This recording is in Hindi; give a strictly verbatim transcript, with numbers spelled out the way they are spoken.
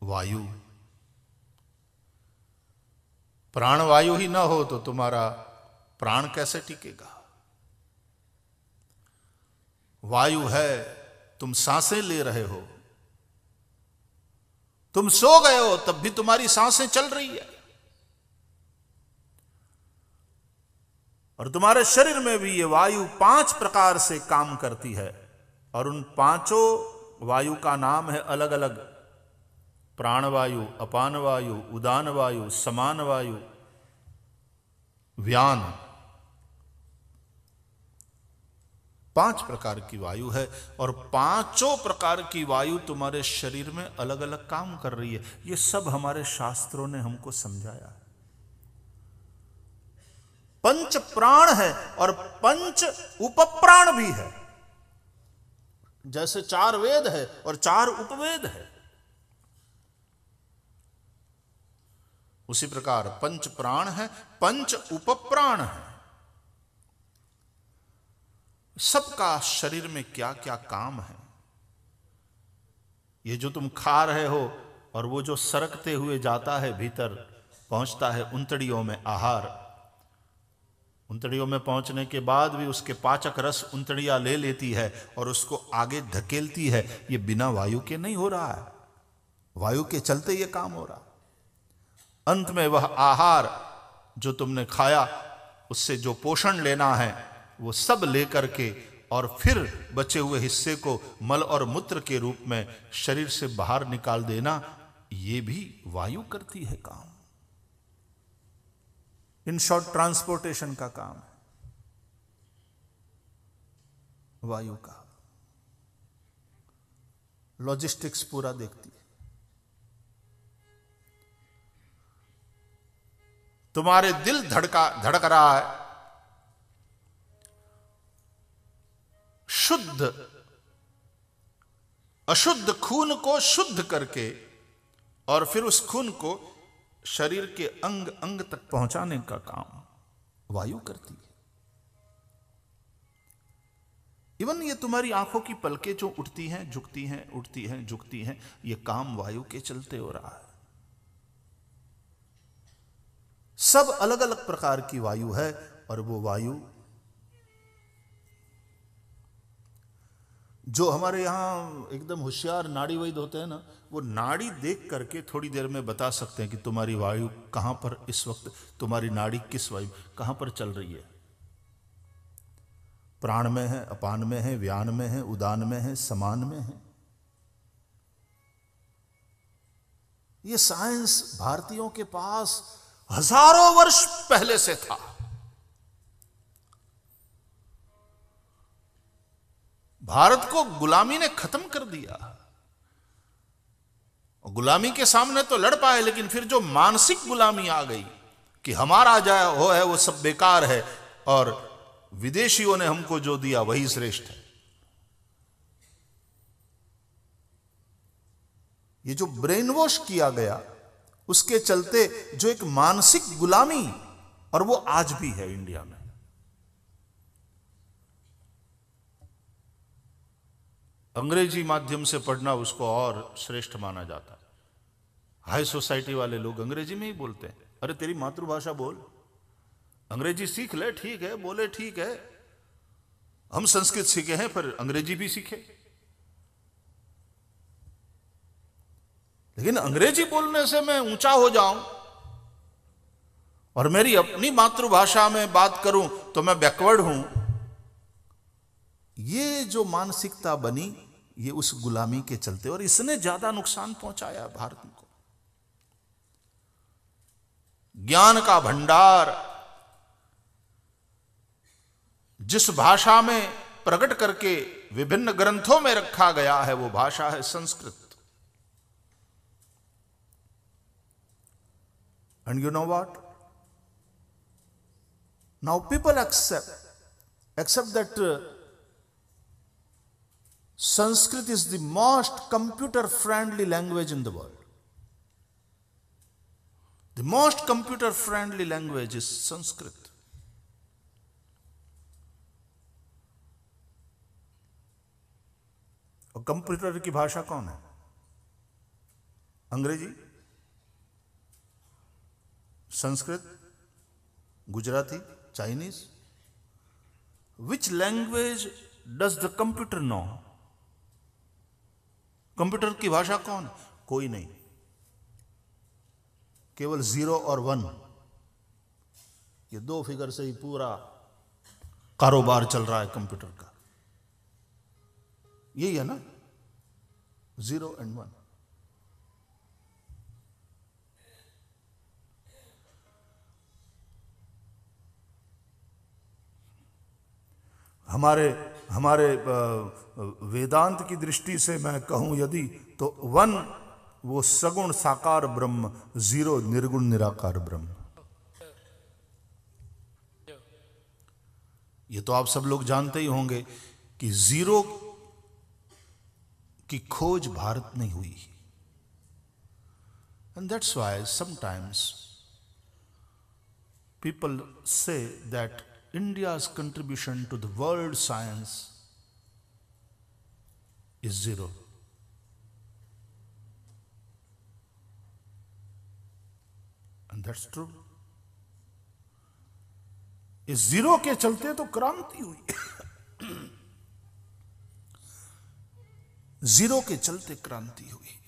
वायु। प्राणवायु ही ना हो तो तुम्हारा प्राण कैसे टिकेगा? वायु है, तुम सांसें ले रहे हो, तुम सो गए हो तब भी तुम्हारी सांसें चल रही है, और तुम्हारे शरीर में भी ये वायु पांच प्रकार से काम करती है, और उन पांचों वायु का नाम है अलग अलग। प्राणवायु, अपान वायु, उदान वायु, समान वायु, व्यान। पांच प्रकार की वायु है, और पांचों प्रकार की वायु तुम्हारे शरीर में अलग अलग काम कर रही है। ये सब हमारे शास्त्रों ने हमको समझाया। पंच प्राण है और पंच उपप्राण भी है। जैसे चार वेद है और चार उपवेद है, उसी प्रकार पंच प्राण है, पंच उपप्राण है। सबका शरीर में क्या क्या काम है। ये जो तुम खा रहे हो और वो जो सरकते हुए जाता है भीतर, पहुंचता है उंतड़ियों में आहार, उंतड़ियों में पहुंचने के बाद भी उसके पाचक रस उंतड़ियां ले लेती है और उसको आगे धकेलती है। ये बिना वायु के नहीं हो रहा है, वायु के चलते ये काम हो रहा। अंत में वह आहार जो तुमने खाया, उससे जो पोषण लेना है वो सब लेकर के, और फिर बचे हुए हिस्से को मल और मूत्र के रूप में शरीर से बाहर निकाल देना, ये भी वायु करती है काम। इन शॉर्ट ट्रांसपोर्टेशन का काम है वायु का। लॉजिस्टिक्स पूरा देखती है। तुम्हारे दिल धड़का धड़क रहा है, शुद्ध अशुद्ध खून को शुद्ध करके और फिर उस खून को शरीर के अंग अंग तक पहुंचाने का काम वायु करती है। इवन ये तुम्हारी आंखों की पलकें जो उठती हैं, झुकती हैं, उठती हैं, झुकती हैं, ये काम वायु के चलते हो रहा है। सब अलग अलग प्रकार की वायु है, और वो वायु जो हमारे यहां एकदम होशियार नाड़ी वैद्य होते हैं ना, वो नाड़ी देख करके थोड़ी देर में बता सकते हैं कि तुम्हारी वायु कहां पर इस वक्त, तुम्हारी नाड़ी किस वायु कहां पर चल रही है। प्राण में है, अपान में है, व्यान में है, उदान में है, समान में है। ये साइंस भारतीयों के पास हजारों वर्ष पहले से था। भारत को गुलामी ने खत्म कर दिया। गुलामी के सामने तो लड़ पाए, लेकिन फिर जो मानसिक गुलामी आ गई कि हमारा जाए हो है वो सब बेकार है, और विदेशियों ने हमको जो दिया वही श्रेष्ठ है। ये जो ब्रेन वॉश किया गया, उसके चलते जो एक मानसिक गुलामी, और वो आज भी है इंडिया में। अंग्रेजी माध्यम से पढ़ना उसको और श्रेष्ठ माना जाता है। हाई सोसाइटी वाले लोग अंग्रेजी में ही बोलते हैं। अरे तेरी मातृभाषा बोल, अंग्रेजी सीख ले, ठीक है, बोले ठीक है, हम संस्कृत सीखे हैं फिर अंग्रेजी भी सीखे। लेकिन अंग्रेजी बोलने से मैं ऊंचा हो जाऊं और मेरी अपनी मातृभाषा में बात करूं तो मैं बैकवर्ड हूं, ये जो मानसिकता बनी, ये उस गुलामी के चलते, और इसने ज्यादा नुकसान पहुंचाया भारत को। ज्ञान का भंडार जिस भाषा में प्रकट करके विभिन्न ग्रंथों में रखा गया है, वो भाषा है Sanskrit. And you know what? Now people accept, accept that uh, Sanskrit is the most computer-friendly language in the world. The most computer-friendly language is Sanskrit. और कंप्यूटर की भाषा कौन है? Angrezi, Sanskrit, Gujarati, Chinese? Which language does the computer know? Computer की भाषा कौन? कोई नहीं, केवल जीरो और वन, ये दो फिगर से ही पूरा कारोबार चल रहा है कंप्यूटर का। यही है ना, जीरो एंड वन। हमारे हमारे वेदांत की दृष्टि से मैं कहूं यदि, तो वन वो सगुण साकार ब्रह्म, जीरो निर्गुण निराकार ब्रह्म। ये तो आप सब लोग जानते ही होंगे कि जीरो की खोज भारत में हुई। And that's why sometimes people say that India's contribution to the world science is zero. And that's true. इस जीरो के चलते तो क्रांति हुई। जीरो के चलते क्रांति हुई।